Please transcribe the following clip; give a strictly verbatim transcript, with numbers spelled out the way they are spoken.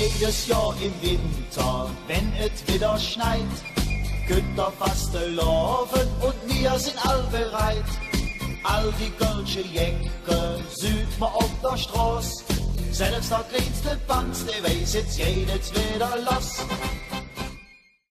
Jedes Jahr im Winter, wenn es wieder schneit, könnt ihr fast laufen und wir sind all bereit. All die kölsche Jecke sieht man auf der Straße. Selbst der kleinste Banks, der weiß jetzt jedes wieder los.